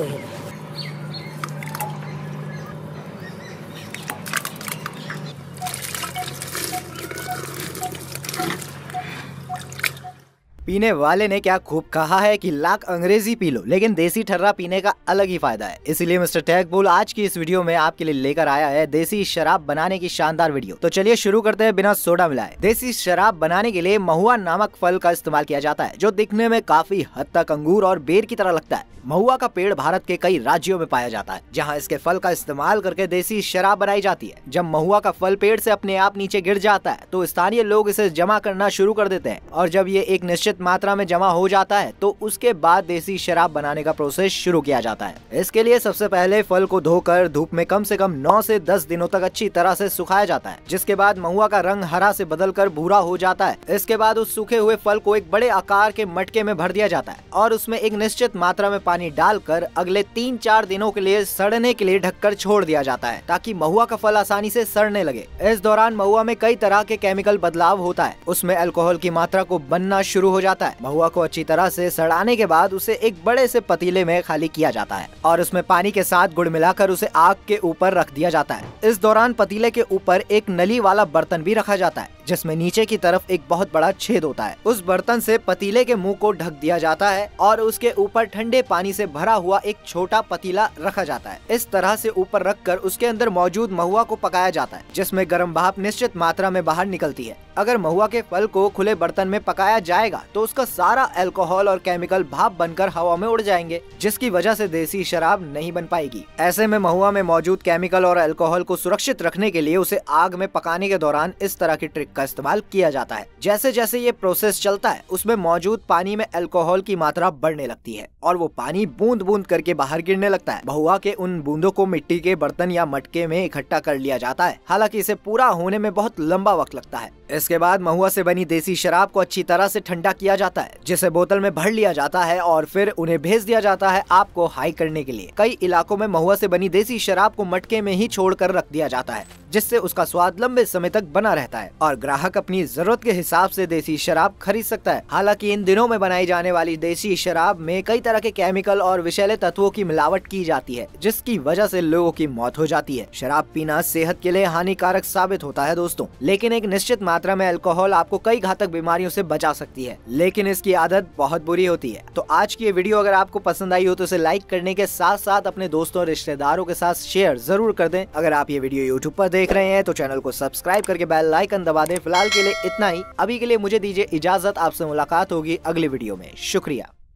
पीने वाले ने क्या खूब कहा है कि लाख अंग्रेजी पी लो, लेकिन देसी ठर्रा पीने का अलग ही फायदा है। इसीलिए मिस्टर टेक बुल आज की इस वीडियो में आपके लिए लेकर आया है देसी शराब बनाने की शानदार वीडियो। तो चलिए शुरू करते हैं बिना सोडा मिलाए। देसी शराब बनाने के लिए महुआ नामक फल का इस्तेमाल किया जाता है, जो दिखने में काफी हद तक अंगूर और बेर की तरह लगता है। महुआ का पेड़ भारत के कई राज्यों में पाया जाता है, जहां इसके फल का इस्तेमाल करके देसी शराब बनाई जाती है। जब महुआ का फल पेड़ से अपने आप नीचे गिर जाता है तो स्थानीय लोग इसे जमा करना शुरू कर देते हैं, और जब ये एक निश्चित मात्रा में जमा हो जाता है तो उसके बाद देसी शराब बनाने का प्रोसेस शुरू किया जाता है। इसके लिए सबसे पहले फल को धोकर धूप में कम से कम 9 से 10 दिनों तक अच्छी तरह से सुखाया जाता है, जिसके बाद महुआ का रंग हरा से बदलकर भूरा हो जाता है। इसके बाद उस सूखे हुए फल को एक बड़े आकार के मटके में भर दिया जाता है और उसमें एक निश्चित मात्रा में पानी डालकर अगले 3-4 दिनों के लिए सड़ने के लिए ढककर छोड़ दिया जाता है, ताकि महुआ का फल आसानी से सड़ने लगे। इस दौरान महुआ में कई तरह के केमिकल बदलाव होता है, उसमें अल्कोहल की मात्रा को बनना शुरू हो जाता है। महुआ को अच्छी तरह से सड़ाने के बाद उसे एक बड़े से पतीले में खाली किया जाता है और उसमें पानी के साथ गुड़ मिलाकर उसे आग के ऊपर रख दिया जाता है। इस दौरान पतीले के ऊपर एक नली वाला बर्तन भी रखा जाता है, जिसमें नीचे की तरफ एक बहुत बड़ा छेद होता है। उस बर्तन से पतीले के मुंह को ढक दिया जाता है और उसके ऊपर ठंडे पानी से भरा हुआ एक छोटा पतीला रखा जाता है। इस तरह से ऊपर रखकर उसके अंदर मौजूद महुआ को पकाया जाता है, जिसमें गर्म भाप निश्चित मात्रा में बाहर निकलती है। अगर महुआ के फल को खुले बर्तन में पकाया जाएगा तो उसका सारा अल्कोहल और केमिकल भाप बनकर हवा में उड़ जाएंगे, जिसकी वजह से देसी शराब नहीं बन पाएगी। ऐसे में महुआ में मौजूद केमिकल और अल्कोहल को सुरक्षित रखने के लिए उसे आग में पकाने के दौरान इस तरह की ट्रिक का इस्तेमाल किया जाता है। जैसे जैसे ये प्रोसेस चलता है, उसमें मौजूद पानी में अल्कोहल की मात्रा बढ़ने लगती है और वो पानी बूंद बूंद करके बाहर गिरने लगता है। महुआ के उन बूंदों को मिट्टी के बर्तन या मटके में इकट्ठा कर लिया जाता है। हालांकि इसे पूरा होने में बहुत लंबा वक्त लगता है। इसके बाद महुआ से बनी देसी शराब को अच्छी तरह से ठंडा किया जाता है, जिसे बोतल में भर लिया जाता है और फिर उन्हें भेज दिया जाता है आपको हाई करने के लिए। कई इलाकों में महुआ से बनी देसी शराब को मटके में ही छोड़कर रख दिया जाता है, जिससे उसका स्वाद लंबे समय तक बना रहता है और ग्राहक अपनी जरूरत के हिसाब से देसी शराब खरीद सकता है। हालांकि इन दिनों में बनाई जाने वाली देसी शराब में कई तरह के केमिकल और विषैले तत्वों की मिलावट की जाती है, जिसकी वजह से लोगों की मौत हो जाती है। शराब पीना सेहत के लिए हानिकारक साबित होता है दोस्तों, लेकिन एक निश्चित मात्रा में अल्कोहल आपको कई घातक बीमारियों से बचा सकती है, लेकिन इसकी आदत बहुत बुरी होती है। तो आज की ये वीडियो अगर आपको पसंद आई हो तो इसे लाइक करने के साथ साथ अपने दोस्तों और रिश्तेदारों के साथ शेयर जरूर कर दें। अगर आप ये वीडियो यूट्यूब पर देख रहे हैं तो चैनल को सब्सक्राइब करके बेल आइकन दबा दें। फिलहाल के लिए इतना ही, अभी के लिए मुझे दीजिए इजाजत। आपसे मुलाकात होगी अगली वीडियो में। शुक्रिया।